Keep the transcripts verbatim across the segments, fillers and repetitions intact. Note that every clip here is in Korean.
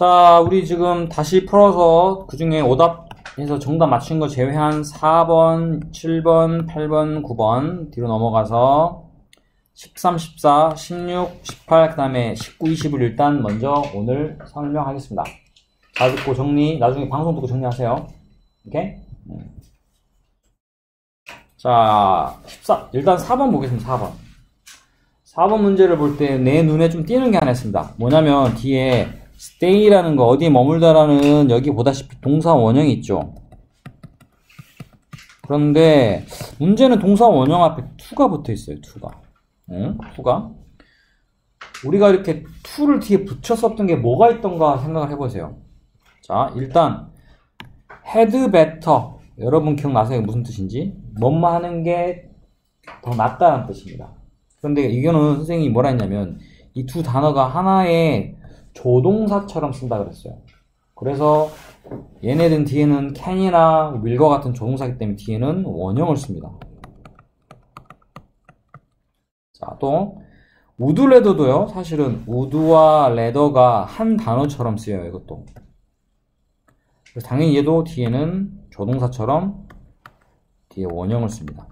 자, 우리 지금 다시 풀어서 그 중에 오답에서 정답 맞춘 거 제외한 사 번, 칠 번, 팔 번, 구 번 뒤로 넘어가서 십삼, 십사, 십육, 십팔, 그 다음에 십구, 이십을 일단 먼저 오늘 설명하겠습니다. 잘 듣고 정리, 나중에 방송 듣고 정리하세요. 오케이? 자, 십사, 일단 사 번 보겠습니다. 사 번. 사 번 문제를 볼 때 내 눈에 좀 띄는 게 하나 있습니다. 뭐냐면 뒤에 stay라는 거, 어디에 머물다라는 여기 보다시피 동사 원형이 있죠. 그런데 문제는 동사 원형 앞에 to가 붙어 있어요. to가. 응? to가. 우리가 이렇게 to를 뒤에 붙였었던 게 뭐가 있던가 생각을 해보세요. 자, 일단 had better. 여러분 기억나세요? 무슨 뜻인지? 뭐뭐 하는 게 더 낫다는 뜻입니다. 그런데 이거는 선생님이 뭐라 했냐면 이 두 단어가 하나의 조동사처럼 쓴다 그랬어요. 그래서 얘네들 뒤에는 can이나 will과 같은 조동사이기 때문에 뒤에는 원형을 씁니다. 자, 또 would rather도요. 사실은 would와 rather가 한 단어처럼 쓰여요. 이것도. 그래서 당연히 얘도 뒤에는 조동사처럼 뒤에 원형을 씁니다.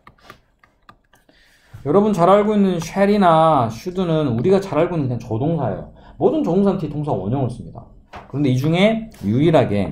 여러분 잘 알고 있는 shall이나 should는 우리가 잘 알고 있는 그냥 조동사예요. 모든 조동사는 뒤에 동사 원형을 씁니다. 그런데 이 중에 유일하게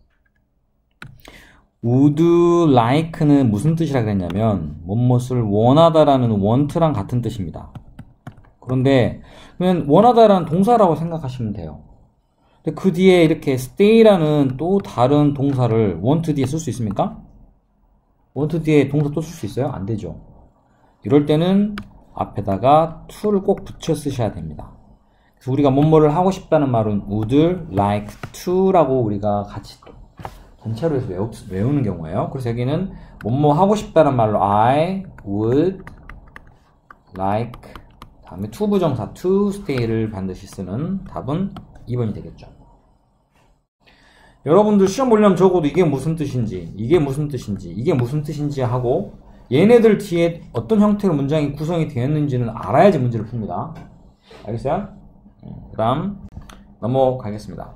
would like는 무슨 뜻이라 그랬냐면 무엇을 원하다라는 want랑 같은 뜻입니다. 그런데 그냥 원하다라는 동사라고 생각하시면 돼요. 근데 그 뒤에 이렇게 stay라는 또 다른 동사를 want 뒤에 쓸 수 있습니까? want 뒤에 동사 또 쓸 수 있어요? 안 되죠. 이럴 때는 앞에다가 to를 꼭 붙여 쓰셔야 됩니다. 그래서 우리가 뭐뭐를 하고 싶다는 말은 would like to라고 우리가 같이 전체로 해서 외우, 외우는 경우예요. 그래서 여기는 뭐뭐 하고 싶다는 말로 I would like 다음에 to 부정사 to stay를 반드시 쓰는 답은 이 번이 되겠죠. 여러분들 시험 보려면 적어도 이게 무슨 뜻인지 이게 무슨 뜻인지 이게 무슨 뜻인지 하고 얘네들 뒤에 어떤 형태로 문장이 구성이 되었는지는 알아야지 문제를 풉니다. 알겠어요? 그 다음 넘어가겠습니다.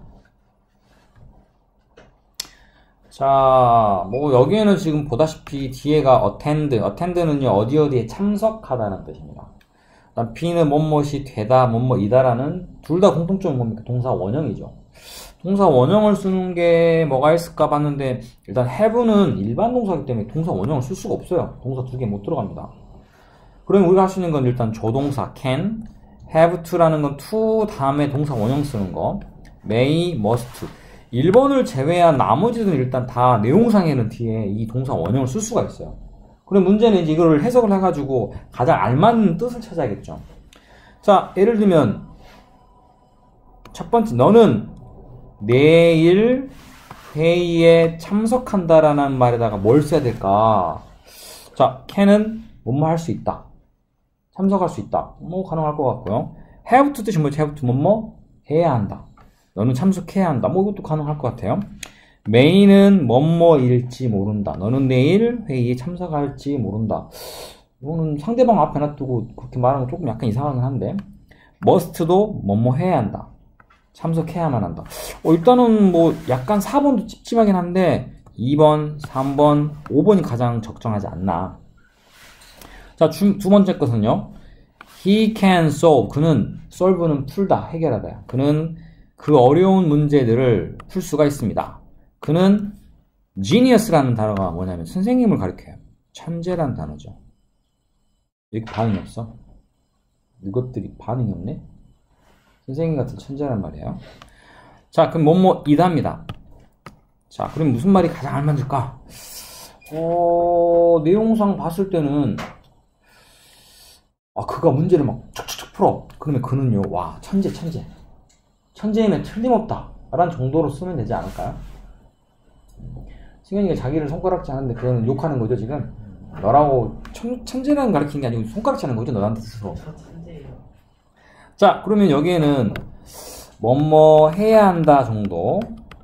자, 뭐 여기에는 지금 보다시피 뒤에가 attend, attend는요 어디 어디에 참석하다는 뜻입니다. 그다음 B는 뭐뭐이 되다, 뭐뭐이다라는 둘 다 공통점은 뭡니까? 동사 원형이죠. 동사 원형을 쓰는 게 뭐가 있을까 봤는데 일단 have는 일반 동사이기 때문에 동사 원형을 쓸 수가 없어요. 동사 두 개 못 들어갑니다. 그러면 우리가 할 수 있는 건 일단 조동사 can, have to라는 건 to 다음에 동사 원형 쓰는 거, may, must. 일 번을 제외한 나머지는 일단 다 내용상에는 뒤에 이 동사 원형을 쓸 수가 있어요. 그럼 문제는 이제 이걸 해석을 해가지고 가장 알맞는 뜻을 찾아야겠죠. 자, 예를 들면 첫 번째, 너는 내일 회의에 참석한다라는 말에다가 뭘 써야 될까? 자, can은 뭐뭐 할 수 있다. 참석할 수 있다. 뭐 가능할 것 같고요. have to 뜻이 뭐지? have to 뭐뭐 해야 한다. 너는 참석해야 한다. 뭐 이것도 가능할 것 같아요. may는 뭐뭐일지 모른다. 너는 내일 회의에 참석할지 모른다. 이거는 상대방 앞에 놔두고 그렇게 말하는 건 조금 약간 이상하긴 한데 must도 뭐뭐 해야 한다. 참석해야만 한다. 어, 일단은 뭐 약간 사 번도 찝찝하긴 한데 이 번, 삼 번, 오 번이 가장 적정하지 않나. 자, 주, 두 번째 것은요. He can solve. 그는 solve는 풀다, 해결하다. 그는 그 어려운 문제들을 풀 수가 있습니다. 그는 genius라는 단어가 뭐냐면 선생님을 가리켜요. 천재라는 단어죠. 이렇게 반응이 없어? 이것들이 반응이 없네? 선생님 같은 천재란 말이에요. 자, 그럼 뭐뭐이답니다. 자, 그럼 무슨 말이 가장 알맞을까? 어, 내용상 봤을 때는 아, 그가 문제를 막 척척척 풀어. 그러면 그는요, 와, 천재, 천재. 천재이면 틀림없다. 라는 정도로 쓰면 되지 않을까요? 승현이가 자기를 손가락질 하는데 그거는 욕하는 거죠, 지금? 너라고 천, 천재라는 가르치는 게 아니고 손가락질 하는 거죠, 너한테 스스로. 자, 그러면 여기에는 뭐뭐 해야 한다 정도.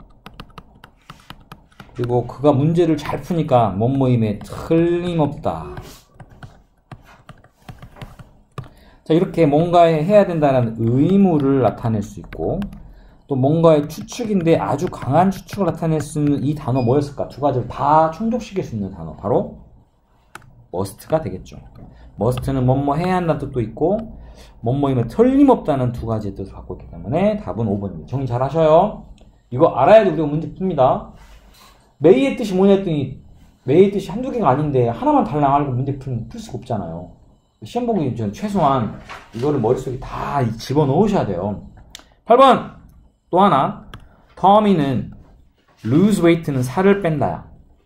그리고 그가 문제를 잘 푸니까 뭐뭐임에 틀림없다. 자, 이렇게 뭔가 해야 된다는 의무를 나타낼 수 있고, 또 뭔가의 추측인데 아주 강한 추측을 나타낼 수 있는 이 단어 뭐였을까? 두 가지를 다 충족시킬 수 있는 단어 바로 must가 되겠죠. must는 뭐뭐 해야 한다는 뜻도 있고 뭐뭐이면 틀림없다는 두 가지의 뜻을 갖고 있기 때문에 답은 오 번입니다. 정리 잘 하셔요. 이거 알아야지 우리가 문제 풉니다. may의 뜻이 뭐냐 했더니 may의 뜻이 한두 개가 아닌데 하나만 달랑 알고 문제 풀, 풀 수가 없잖아요. 시험 보기 전 최소한 이거를 머릿속에 다 집어넣으셔야 돼요. 팔 번 또 하나 터미는 lose weight는 살을 뺀다야.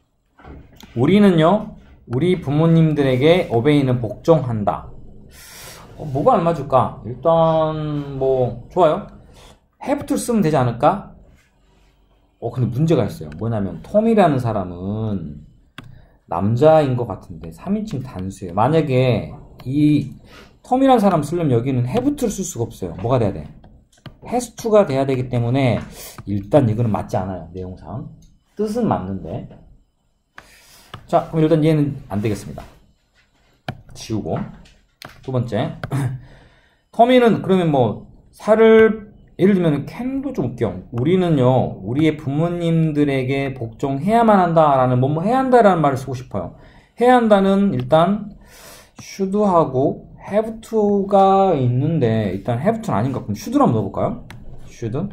우리는요 우리 부모님들에게 obey는 복종한다. 어, 뭐가 안 맞을까? 일단 뭐 좋아요. have to 쓰면 되지 않을까? 어 근데 문제가 있어요. 뭐냐면 톰이라는 사람은 남자인 것 같은데 삼 인칭 단수예요. 만약에 이 톰이라는 사람 쓰려면 여기는 have to를 쓸 수가 없어요. 뭐가 돼야 돼? has to가 돼야 되기 때문에 일단 이거는 맞지 않아요. 내용상 뜻은 맞는데 자 그럼 일단 얘는 안 되겠습니다. 지우고 두 번째 터미는 그러면 뭐 살을 예를 들면 can도 좀 웃겨. 우리는요 우리의 부모님들에게 복종해야만 한다라는 뭐뭐 해야 한다라는 말을 쓰고 싶어요. 해야 한다는 일단 should하고 have to가 있는데 일단 have to는 아닌가? 그럼 should를 한번 넣어볼까요? should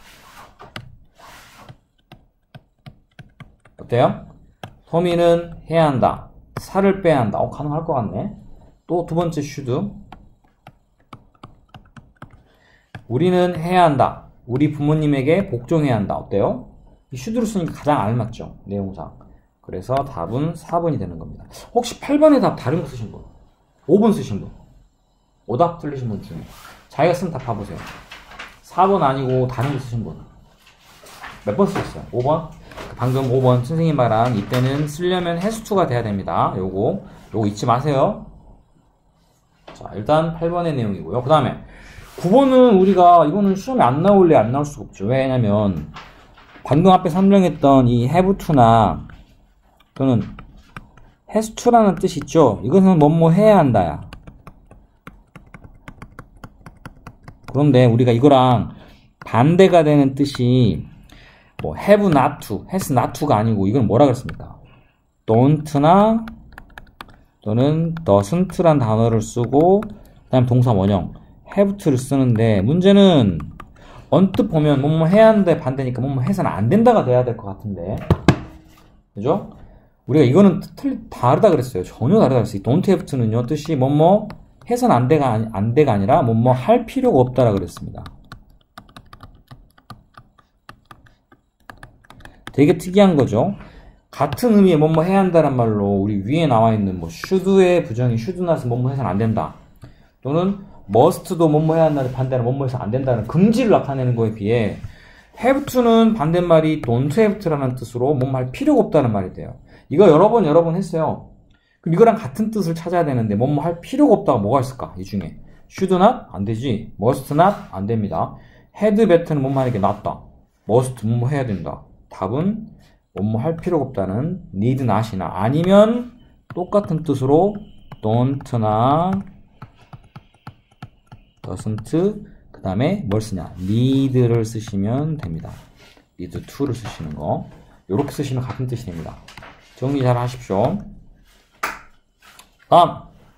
어때요? 터미는 해야 한다. 살을 빼야 한다. 어, 가능할 것 같네. 또 두 번째 should 우리는 해야 한다. 우리 부모님에게 복종해야 한다. 어때요? 이 should를 쓰니까 가장 알맞죠. 내용상. 그래서 답은 사 번이 되는 겁니다. 혹시 팔 번의 답 다른 거 쓰신 분? 오 번 쓰신 분? 오답 틀리신 분 중에 자기가 쓴 답 봐보세요. 사 번 아니고 다른 거 쓰신 분 몇 번 쓰셨어요? 오 번? 방금 오 번 선생님 말한 이때는 쓰려면 has to가 돼야 됩니다. 요거 요거 잊지 마세요. 자 일단 팔 번의 내용이고요. 그 다음에 구 번은 우리가 이거는 시험에 안 나올래 안 나올 수가 없죠. 왜냐면 방금 앞에 설명했던 이 have to나 또는 has to라는 뜻이 있죠. 이것은 뭐뭐 해야 한다야. 그런데 우리가 이거랑 반대가 되는 뜻이 뭐 have not to, has not to가 아니고 이건 뭐라 그랬습니까? don't나 또는 doesn't란 단어를 쓰고 그다음 동사 원형 have to를 쓰는데 문제는 언뜻 보면 뭐뭐 해야 하는데 반대니까 뭐뭐 해서는 안 된다가 돼야 될 것 같은데 그죠? 우리가 이거는 틀리, 다르다 그랬어요. 전혀 다르다 그랬어요. don't have to는요 뜻이 뭐뭐 해서는 안 돼가, 아니, 안 돼가 아니라 뭐뭐 할 필요가 없다라 그랬습니다. 되게 특이한 거죠. 같은 의미의 뭐뭐 해야 한다란 말로 우리 위에 나와 있는 뭐 should의 부정이 should not은 뭐뭐 해서는 안 된다. 또는 must도 뭐뭐 해야 한다는 반대는 뭐뭐 해서 안 된다는 금지를 나타내는 거에 비해 have to는 반대말이 don't have to라는 뜻으로 뭐뭐 할 필요가 없다는 말이 돼요. 이거 여러 번 여러 번 했어요. 그럼 이거랑 같은 뜻을 찾아야 되는데 뭐뭐 할 필요가 없다가 뭐가 있을까? 이 중에 should not 안 되지. must not 안 됩니다. had better는 뭐뭐 하는 게 낫다. must 뭐뭐 해야 된다. 답은 뭐뭐 할 필요가 없다는 need not이나 아니면 똑같은 뜻으로 don't나 doesn't 그 다음에 뭘 쓰냐? need를 쓰시면 됩니다. need to를 쓰시는 거 이렇게 쓰시면 같은 뜻이 됩니다. 정리 잘 하십시오. 다음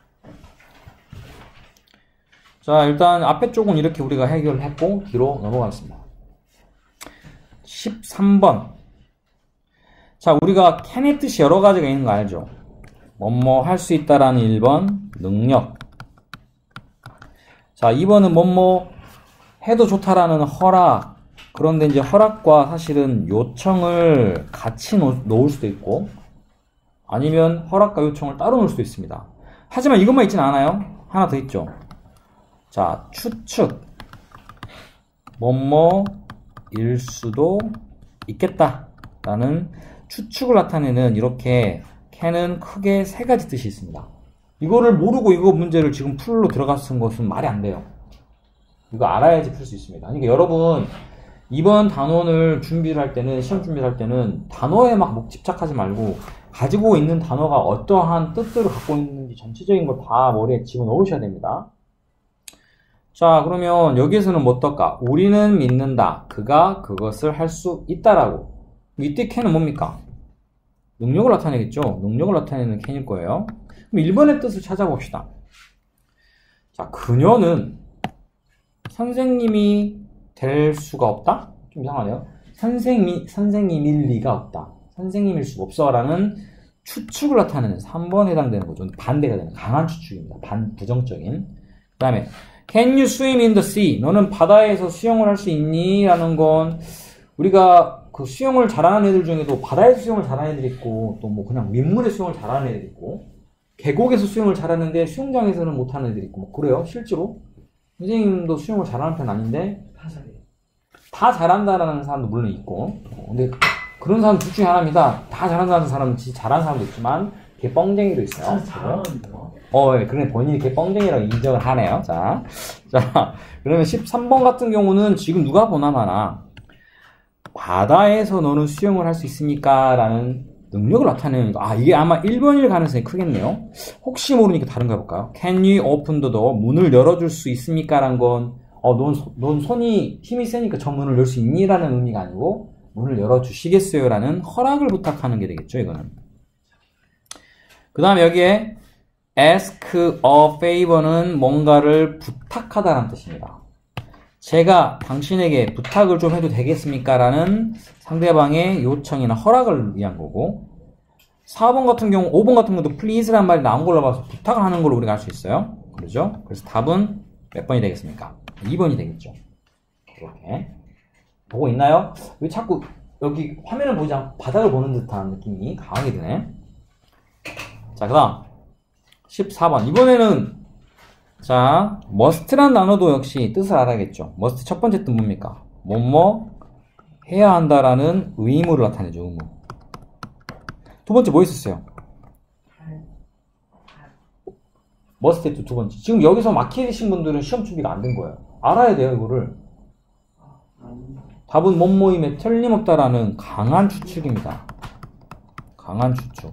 자 일단 앞에 쪽은 이렇게 우리가 해결을 했고 뒤로 넘어가겠습니다. 십삼 번 자 우리가 can의 뜻이 여러 가지가 있는 거 알죠? 뭐뭐 할 수 있다라는 일 번 능력 자 이 번은 뭐뭐 해도 좋다라는 허락 그런데 이제 허락과 사실은 요청을 같이 놓, 놓을 수도 있고 아니면 허락과 요청을 따로 놓을 수도 있습니다. 하지만 이것만 있지는 않아요. 하나 더 있죠. 자, 추측. 뭐뭐일 수도 있겠다. 라는 추측을 나타내는 이렇게 can은 크게 세 가지 뜻이 있습니다. 이거를 모르고 이거 문제를 지금 풀로 들어갔은 것은 말이 안 돼요. 이거 알아야지 풀 수 있습니다. 그러니까 여러분 이번 단원을 준비를 할 때는 시험 준비를 할 때는 단어에 막 집착하지 말고 가지고 있는 단어가 어떠한 뜻들을 갖고 있는지 전체적인 걸 다 머리에 집어넣으셔야 됩니다. 자, 그러면 여기에서는 뭐 어떨까? 우리는 믿는다. 그가 그것을 할 수 있다라고. 이때 캔은 뭡니까? 능력을 나타내겠죠? 능력을 나타내는 캔일 거예요. 그럼 일 번의 뜻을 찾아봅시다. 자, 그녀는 선생님이 될 수가 없다? 좀 이상하네요. 선생님이, 선생님일 리가 없다. 선생님일 수가 없어. 라는 추측을 나타내는 삼 번에 해당되는 거죠. 반대가 되는 강한 추측입니다. 반, 부정적인. 그 다음에 Can you swim in the sea? 너는 바다에서 수영을 할 수 있니? 라는 건 우리가 그 수영을 잘하는 애들 중에도 바다에서 수영을 잘하는 애들이 있고 또 뭐 그냥 민물에 수영을 잘하는 애들이 있고 계곡에서 수영을 잘하는데 수영장에서는 못하는 애들이 있고 뭐 그래요. 실제로 선생님도 수영을 잘하는 편 아닌데 다 잘해. 다 잘한다라는 사람도 물론 있고 근데 그런 사람 둘 중에 하나입니다. 다 잘한다는 사람은 진짜 잘하는 사람도 있지만 걔 뻥쟁이도 있어요. 진짜 잘하는데 뭐. 어, 예, 그러네. 본인이 걔 뻥쟁이라고 인정을 하네요. 자, 자, 그러면 십삼 번 같은 경우는 지금 누가 보나마나 바다에서 너는 수영을 할 수 있습니까? 라는 능력을 나타내는 거. 아, 이게 아마 일 번일 가능성이 크겠네요. 혹시 모르니까 다른 거 해볼까요? Can you open the door? 문을 열어줄 수 있습니까? 라는 건, 어, 넌, 넌 손이 힘이 세니까 저 문을 열 수 있니? 라는 의미가 아니고, 문을 열어주시겠어요? 라는 허락을 부탁하는 게 되겠죠, 이거는. 그 다음에 여기에 ask a favor는 뭔가를 부탁하다라는 뜻입니다. 제가 당신에게 부탁을 좀 해도 되겠습니까? 라는 상대방의 요청이나 허락을 위한 거고 사 번 같은 경우, 오 번 같은 경우도 please라는 말이 나온 걸로 봐서 부탁을 하는 걸로 우리가 알 수 있어요. 그렇죠? 그래서 답은 몇 번이 되겠습니까? 이 번이 되겠죠. 이렇게 보고 있나요? 왜 자꾸 여기 화면을 보지 않고 바닥을 보는 듯한 느낌이 강하게 드네. 자, 그 다음 십사 번 이번에는 자, must란 단어도 역시 뜻을 알아야겠죠. must 첫 번째 뜻 뭡니까? 뭐뭐 해야 한다라는 의무를 나타내죠. 의무. 두 번째 뭐 있었어요? must 했죠. 두 번째. 지금 여기서 막히신 분들은 시험 준비가 안 된 거예요. 알아야 돼요. 이거를. 답은 뭐뭐임에 틀림없다라는 강한 추측입니다. 강한 추측.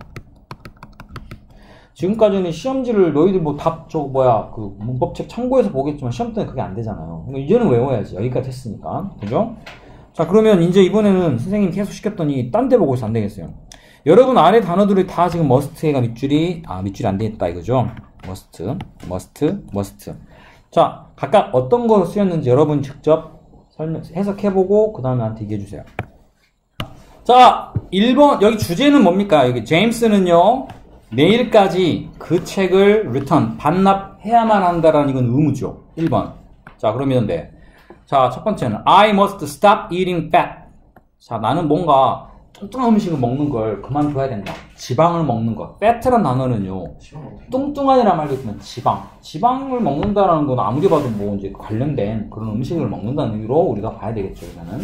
지금까지는 시험지를 너희들 뭐 답 저거 뭐야 그 문법책 참고해서 보겠지만 시험 때는 그게 안 되잖아요. 이제는 외워야지. 여기까지 했으니까. 그죠? 자, 그러면 이제 이번에는 선생님 계속 시켰더니 딴 데 보고 있어 안 되겠어요. 여러분 아래 단어들이 다 지금 must가 밑줄이 아 밑줄이 안 되겠다 이거죠. must, must, must. 자, 각각 어떤 거 쓰였는지 여러분 직접 설명 해석해보고 그 다음에 나한테 얘기해주세요. 자, 일 번 여기 주제는 뭡니까? 여기 제임스는요. 내일까지 그 책을 return, 반납해야만 한다라는 이건 의무죠. 일 번. 자, 그러면 네. 자, 첫 번째는 I must stop eating fat. 자, 나는 뭔가 뚱뚱한 음식을 먹는 걸 그만둬야 된다. 지방을 먹는 것. fat란 단어는요. 뚱뚱한이란 말도 있지만 지방. 지방을 먹는다라는 건 아무리 봐도 뭐 이제 관련된 그런 음식을 먹는다는 의미로 우리가 봐야 되겠죠, 이거는.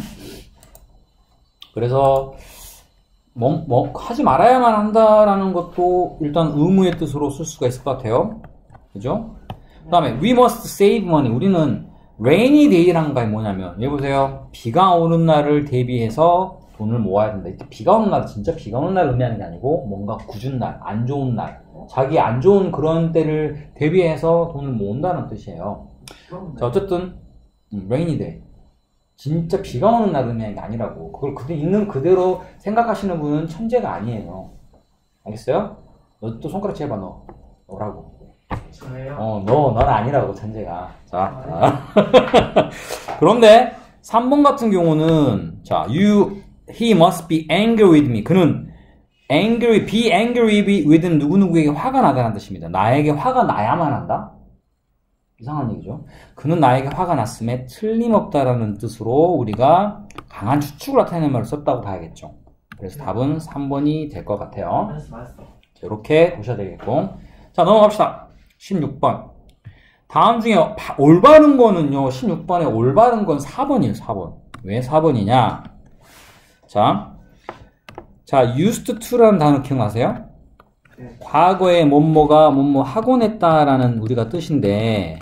그래서 뭐, 뭐, 하지 말아야만 한다라는 것도 일단 의무의 뜻으로 쓸 수가 있을 것 같아요. 그죠? 그 다음에, we must save money. 우리는 rainy day라는 게 뭐냐면, 여기 보세요. 비가 오는 날을 대비해서 돈을 모아야 된다. 이때 비가 오는 날, 진짜 비가 오는 날 의미하는 게 아니고, 뭔가 굳은 날, 안 좋은 날, 자기 안 좋은 그런 때를 대비해서 돈을 모은다는 뜻이에요. 자, 어쨌든, rainy day. 진짜 비가 오는 날 의미하는 게 아니라고. 그걸 그대, 있는 그대로 생각하시는 분은 천재가 아니에요. 알겠어요? 너 또 손가락 제발 너. 너라고. 저예요? 어, 너, 너는 아니라고, 천재가. 자. 아, 그런데, 삼 번 같은 경우는, 자, you, he must be angry with me. 그는, angry, be angry with 누구누구에게 화가 나다는 뜻입니다. 나에게 화가 나야만 한다? 이상한 얘기죠. 그는 나에게 화가 났음에 틀림없다라는 뜻으로 우리가 강한 추측을 나타내는 말을 썼다고 봐야겠죠. 그래서 답은 삼 번이 될 것 같아요. 맞았어, 맞았어. 이렇게 보셔야 되겠고. 자, 넘어갑시다. 십육 번. 다음 중에 올바른 거는요, 십육 번에 올바른 건 사 번이에요, 사 번. 왜 사 번이냐? 자, 자, used to라는 단어 기억나세요? 네. 과거에 뭐뭐가 뭐뭐 하곤 했다라는 우리가 뜻인데,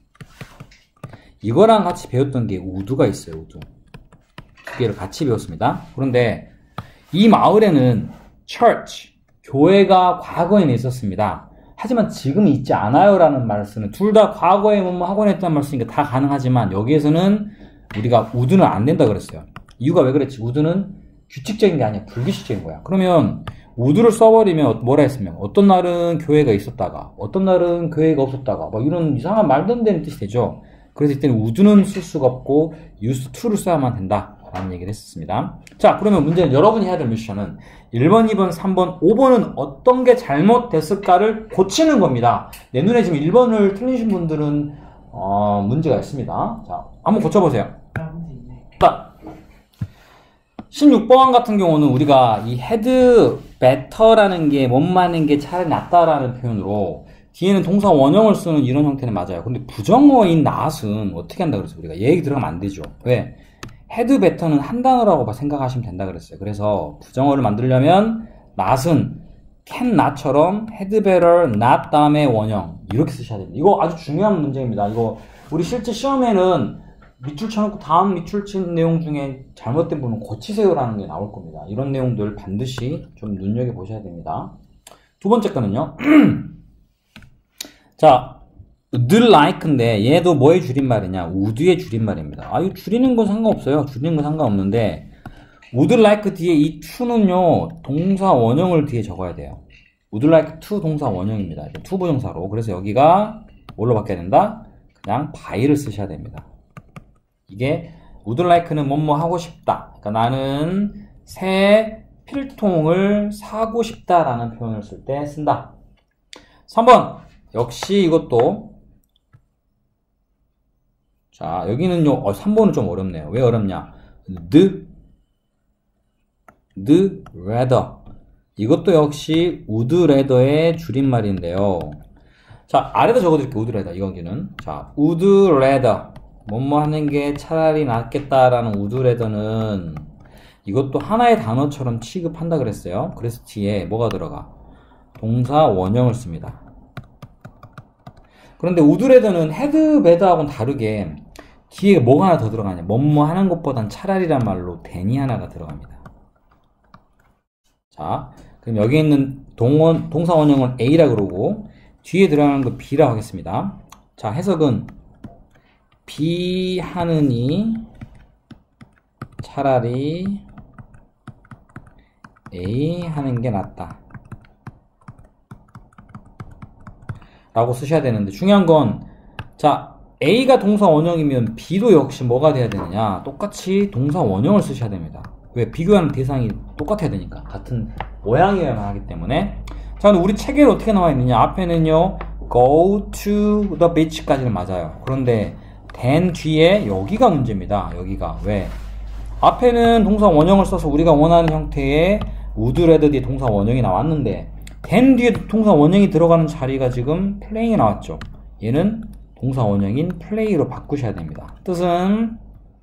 이거랑 같이 배웠던 게 would가 있어요, would. 두 개를 같이 배웠습니다. 그런데 이 마을에는 church, 교회가 과거에는 있었습니다. 하지만 지금 있지 않아요 라는 말을 쓰는, 둘 다 과거에 뭐뭐 하곤 했다는 말을 쓰니까 다 가능하지만 여기에서는 우리가 would는 안 된다 그랬어요. 이유가 왜 그랬지? would는 규칙적인 게 아니야. 불규칙적인 거야. 그러면 would를 써버리면 뭐라 했으면 어떤 날은 교회가 있었다가 어떤 날은 교회가 없었다가 막 이런 이상한 말도 안 되는 뜻이 되죠. 그래서 이때는 would는 쓸 수가 없고 used to를 써야만 된다 라는 얘기를 했었습니다. 자, 그러면 문제는 여러분이 해야 될 미션은 일 번, 이 번, 삼 번, 오 번은 어떤 게 잘못됐을까를 고치는 겁니다. 내 눈에 지금 일 번을 틀리신 분들은 어, 문제가 있습니다. 자, 한번 고쳐보세요. 자, 십육 번 같은 경우는 우리가 이 had better라는 게 못마는 게 차라리 낫다라는 표현으로 뒤에는 동사 원형을 쓰는 이런 형태는 맞아요. 근데 부정어인 not은 어떻게 한다 그랬어요? 우리가 얘기 들어가면 안 되죠. 왜? had better는 한 단어라고 생각하시면 된다 그랬어요. 그래서 부정어를 만들려면 not은 can not처럼 had better not 다음에 원형 이렇게 쓰셔야 됩니다. 이거 아주 중요한 문제입니다. 이거 우리 실제 시험에는 밑줄 쳐놓고 다음 밑줄 친 내용 중에 잘못된 부분 고치세요라는 게 나올 겁니다. 이런 내용들 반드시 좀 눈여겨보셔야 됩니다. 두 번째 거는요. 자, would like인데 얘도 뭐의 줄임말이냐? would의 줄임말입니다. 아, 이거 줄이는 건 상관없어요. 줄이는 건 상관없는데 would like 뒤에 이 to는요. 동사 원형을 뒤에 적어야 돼요. would like to 동사 원형입니다. to 부정사로. 그래서 여기가 뭘로 바뀌어야 된다? 그냥 by를 쓰셔야 됩니다. 이게 would like는 뭐뭐 하고 싶다. 그러니까 나는 새 필통을 사고 싶다라는 표현을 쓸 때 쓴다. 삼 번 역시 이것도 자 여기는요 어, 삼 번은 좀 어렵네요. 왜 어렵냐? the the rather 이것도 역시 would rather의 줄임말인데요. 자 아래다 적어드릴게요. would rather 이거기는 자 would rather 뭐뭐 하는 게 차라리 낫겠다라는 would rather는 이것도 하나의 단어처럼 취급한다 그랬어요. 그래서 뒤에 뭐가 들어가? 동사 원형을 씁니다. 그런데 would rather는 had better하고는 다르게 뒤에 뭐가 하나 더 들어가냐? 뭐뭐 하는 것보단 차라리란 말로 than이 하나가 들어갑니다. 자, 그럼 여기 있는 동원, 동사 원형은 A라 그러고 뒤에 들어가는 거 B라 하겠습니다. 자, 해석은 B 하느니 차라리 A 하는 게 낫다 라고 쓰셔야 되는데 중요한 건 자 A가 동사 원형이면 B도 역시 뭐가 돼야 되느냐? 똑같이 동사 원형을 쓰셔야 됩니다. 왜? 비교하는 대상이 똑같아야 되니까 같은 모양이어야만 하기 때문에 자 우리 책에는 어떻게 나와 있느냐? 앞에는요 go to the beach까지는 맞아요. 그런데 then 뒤에 여기가 문제입니다. 여기가 왜? 앞에는 동사 원형을 써서 우리가 원하는 형태의 would rather 뒤에 동사 원형이 나왔는데 then 뒤에 동사 원형이 들어가는 자리가 지금 play이 나왔죠. 얘는 동사 원형인 play로 바꾸셔야 됩니다. 뜻은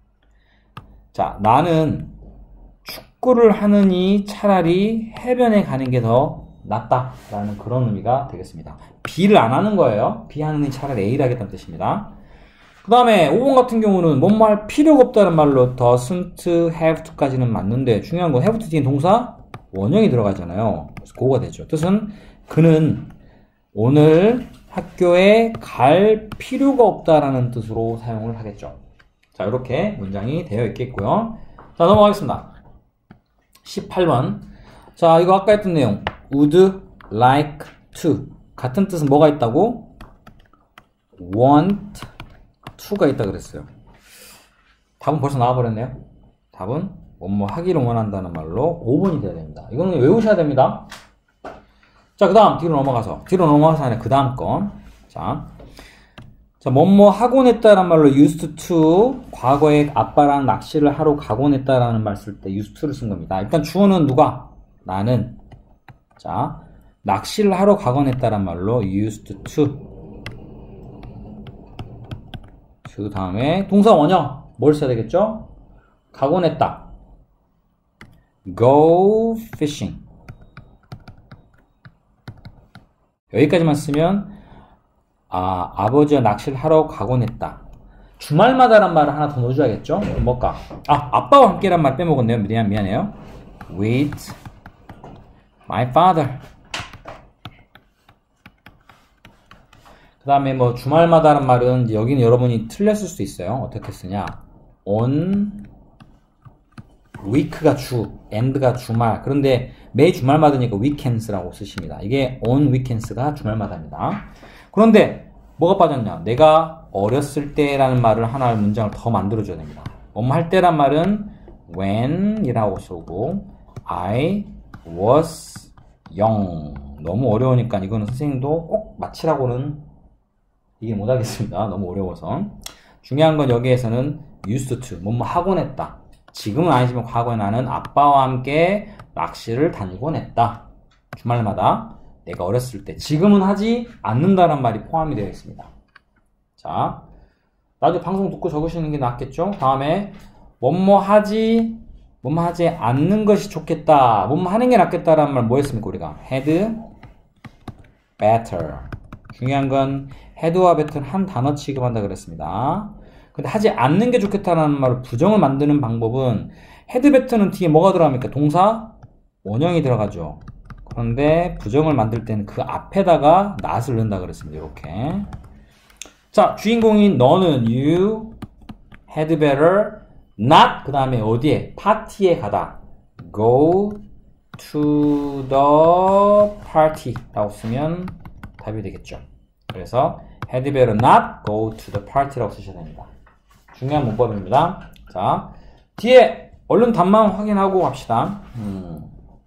자 나는 축구를 하느니 차라리 해변에 가는 게 더 낫다 라는 그런 의미가 되겠습니다. B를 안 하는 거예요. B 하느니 차라리 A를 하겠다는 뜻입니다. 그 다음에 오 번 같은 경우는 뭔 말 필요가 없다는 말로 doesn't have to까지는 맞는데 중요한 건 have to 뒤에 동사 원형이 들어가잖아요. 그래서 그거가 되죠. 뜻은 그는 오늘 학교에 갈 필요가 없다라는 뜻으로 사용을 하겠죠. 자, 이렇게 문장이 되어 있겠고요. 자, 넘어가겠습니다. 십팔 번. 자, 이거 아까 했던 내용. would like to. 같은 뜻은 뭐가 있다고? want to가 있다 그랬어요. 답은 벌써 나와버렸네요. 답은 뭐뭐 하기를 원한다는 말로 오 번이 돼야 됩니다. 이거는 외우셔야 됩니다. 자, 그 다음 뒤로 넘어가서 뒤로 넘어가서 아니라 그 다음 건 자, 자 뭐뭐 하곤 했다라는 말로 used to 과거에 아빠랑 낚시를 하러 가곤 했다라는 말 쓸 때 used to를 쓴 겁니다. 일단 주어는 누가? 나는 자 낚시를 하러 가곤 했다라는 말로 used to 그 다음에 동사 원형 뭘 써야 되겠죠? 가곤 했다 go fishing 여기까지만 쓰면 아 아버지와 낚시를 하러 가곤 했다. 주말마다란 말을 하나 더 넣어줘야겠죠? 뭘까? 아 아빠와 함께란 말 빼먹었네요. 미안, 미안해요. with my father 다음에 뭐 주말마다라는 말은 이제 여기는 여러분이 틀렸을 수도 있어요. 어떻게 쓰냐? on week가 주, end가 주말. 그런데 매 주말마다니까 weekends라고 쓰십니다. 이게 on weekends가 주말마다입니다. 그런데 뭐가 빠졌냐? 내가 어렸을 때라는 말을 하나의 문장을 더 만들어줘야 됩니다. 뭐뭐 할 때란 말은 when 이라고 쓰고 I was young. 너무 어려우니까 이거는 선생님도 꼭 맞히라고는 이게 못하겠습니다. 너무 어려워서. 중요한 건 여기에서는 used to, 뭐뭐 하곤 했다. 지금은 아니지만 과거에 나는 아빠와 함께 낚시를 다니곤 했다. 주말마다 내가 어렸을 때. 지금은 하지 않는다는 말이 포함이 되어 있습니다. 자, 나중에 방송 듣고 적으시는 게 낫겠죠? 다음에 뭐뭐 하지 뭐뭐 하지 않는 것이 좋겠다. 뭐뭐 하는 게 낫겠다라는 말 뭐 했습니까? 우리가 had better. 중요한 건 had와 better는 한 단어 취급한다 그랬습니다. 근데 하지 않는 게 좋겠다라는 말을 부정을 만드는 방법은 had better는 뒤에 뭐가 들어갑니까? 동사 원형이 들어가죠. 그런데 부정을 만들 때는 그 앞에다가 not을 넣는다 그랬습니다. 이렇게. 자, 주인공인 너는 you had better not 그 다음에 어디에? 파티에 가다. go to the party 라고 쓰면 답이 되겠죠. 그래서 had better not go to the party 라고 쓰셔야 됩니다. 중요한 문법입니다. 자, 뒤에 얼른 답만 확인하고 갑시다. 음.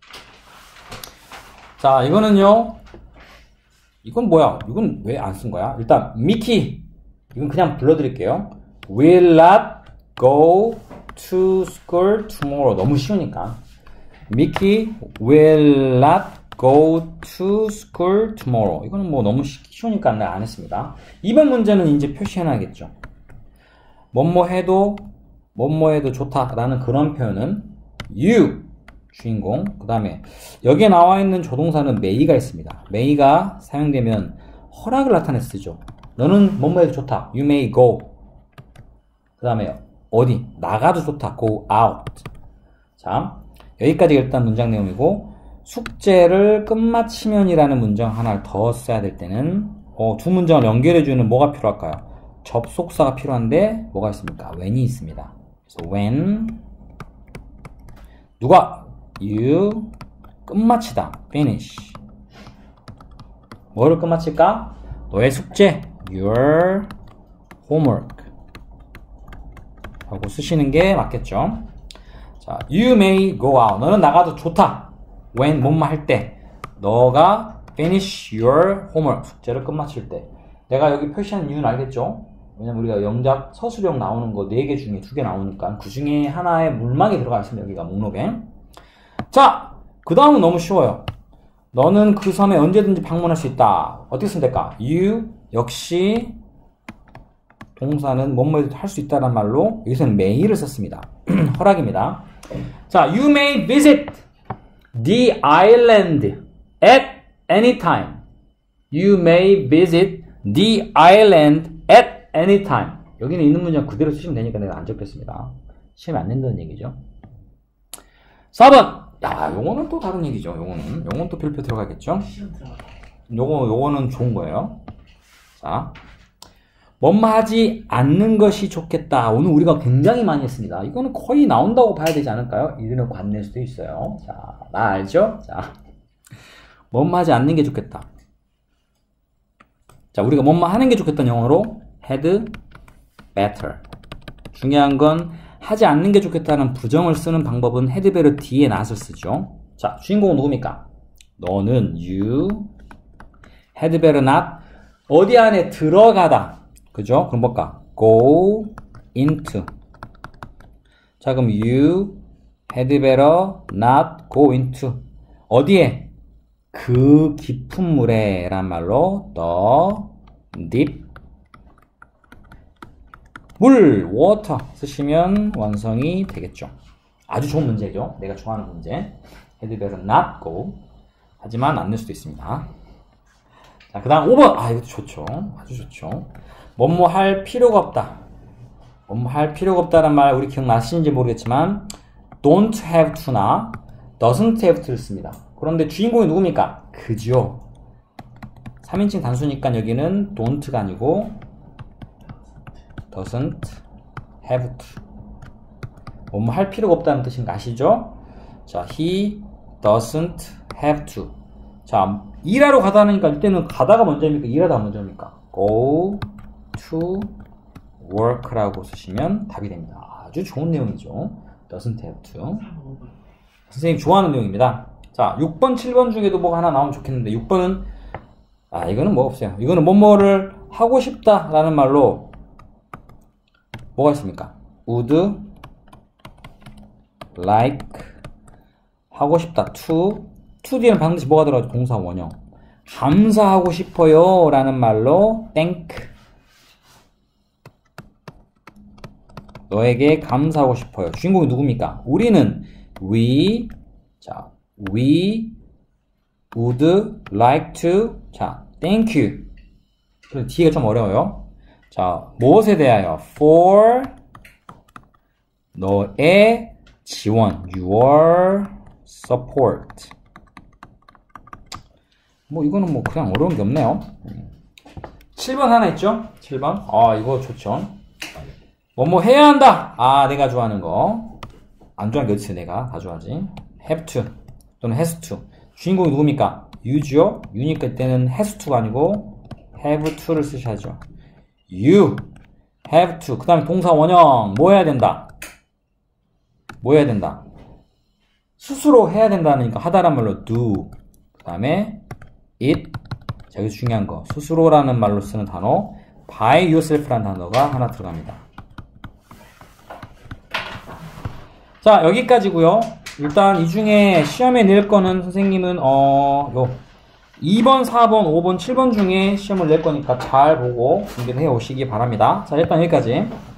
자, 이거는요. 이건 뭐야? 이건 왜 안 쓴 거야? 일단 미키 이건 그냥 불러드릴게요. will not go to school tomorrow. 너무 쉬우니까. 미키 will not go to school tomorrow. 이거는 뭐 너무 쉬우니까 안 했습니다. 이번 문제는 이제 표시해놔야겠죠. 뭐뭐 해도 뭐뭐 해도 좋다라는 그런 표현은 you 주인공. 그 다음에 여기에 나와 있는 조동사는 may가 있습니다. may가 사용되면 허락을 나타내 쓰죠. 너는 뭐뭐 해도 좋다. You may go. 그 다음에 어디? 나가도 좋다. Go out. 자, 여기까지 일단 문장 내용이고 숙제를 끝마치면이라는 문장 하나를 더 써야 될 때는 어, 두 문장을 연결해주는 뭐가 필요할까요? 접속사가 필요한데 뭐가 있습니까? when이 있습니다. 그래서 when 누가? you 끝마치다. finish. 뭐를 끝마칠까? 너의 숙제. your homework. 하고 쓰시는 게 맞겠죠. 자, you may go out. 너는 나가도 좋다. when 뭐뭐 할 때. 너가 finish your homework. 숙제를 끝마칠 때. 내가 여기 표시한 이유는 알겠죠? 왜냐면 우리가 영작 서술형 나오는 거 네 개 중에 두 개 나오니까 그 중에 하나에 물망이 들어가 있습니다. 여기가 목록에. 자, 그 다음은 너무 쉬워요. 너는 그 섬에 언제든지 방문할 수 있다. 어떻게 쓰면 될까? you 역시 동사는 뭐뭐해도 할 수 있다는 말로 여기서는 may를 썼습니다. 허락입니다. 자, you may visit the island at any time. You may visit the island at any time. 여기는 있는 문장 그대로 쓰시면 되니까 내가 안 적겠습니다. 시험에 안 낸다는 얘기죠. 사 번. 야, 요거는 또 다른 얘기죠. 요거는. 요거는 또 별표 들어가겠죠. 요거, 요거는 좋은 거예요. 자. 뭐뭐 하지 않는 것이 좋겠다. 오늘 우리가 굉장히 많이 했습니다. 이거는 거의 나온다고 봐야 되지 않을까요? 이르는 관낼 수도 있어요. 자, 나 알죠? 자. 뭐뭐 하지 않는 게 좋겠다. 자, 우리가 뭐뭐 하는 게 좋겠다는 영어로 had better. 중요한 건 하지 않는 게 좋겠다는 부정을 쓰는 방법은 had better 뒤에 not을 쓰죠. 자, 주인공은 누굽니까? 너는 you had better not 어디 안에 들어가다. 그죠? 그럼 뭘까? go into. 자, 그럼 you had better not go into. 어디에? 그 깊은 물에 란 말로 the deep 물, water 쓰시면 완성이 되겠죠. 아주 좋은 문제죠. 내가 좋아하는 문제. had better not go. 하지만 안 낼 수도 있습니다. 자, 그 다음 오 번. 아, 이것도 좋죠. 아주 좋죠. 뭐뭐 할 필요가 없다. 뭐뭐 할 필요가 없다는 말 우리 기억나시는지 모르겠지만 don't have to나 doesn't have to를 씁니다. 그런데 주인공이 누굽니까? 그죠. 삼 인칭 단수니까 여기는 don't가 아니고 doesn't have to. 뭐뭐 할 필요가 없다는 뜻인 거 아시죠? 자, he doesn't have to. 자, 일하러 가다니까 이때는 가다가 먼저입니까? 일하다가 먼저입니까? go to work라고 쓰시면 답이 됩니다. 아주 좋은 내용이죠. doesn't have to. 선생님 좋아하는 내용입니다. 자, 육 번, 칠 번 중에도 뭐가 하나 나오면 좋겠는데 육 번은 아, 이거는 뭐 없어요. 이거는 뭐뭐를 하고 싶다라는 말로 뭐가 있습니까? would like 하고 싶다. to to 뒤에는 반드시 뭐가 들어가죠? 동사 원형. 감사하고 싶어요 라는 말로 thank. 너에게 감사하고 싶어요. 주인공이 누굽니까? 우리는 we 자 we would like to 자 thank you. 그래서 뒤가 좀 어려워요. 자 무엇에 대하여? for 너의 지원 your support. 뭐 이거는 뭐 그냥 어려운 게 없네요. 칠 번 하나 있죠? 칠 번. 아 이거 좋죠. 뭐 뭐 해야 한다. 아 내가 좋아하는 거. 안 좋아하는 게 어딨어. 내가 다 좋아하지. have to 또는 has to. 주인공이 누굽니까? you죠. you니까 이때는 has to가 아니고 have to를 쓰셔야죠. you have to. 그 다음에 동사 원형 뭐 해야 된다? 뭐 해야 된다? 스스로 해야 된다니까 하다란 말로 do. 그 다음에 it. 자, 여기서 중요한 거. 스스로라는 말로 쓰는 단어 by yourself라는 단어가 하나 들어갑니다. 자, 여기까지고요. 일단 이 중에 시험에 낼 거는 선생님은 어, 요 이 번, 사 번, 오 번, 칠 번 중에 시험을 낼 거니까 잘 보고 준비를 해 오시기 바랍니다. 자, 일단 여기까지.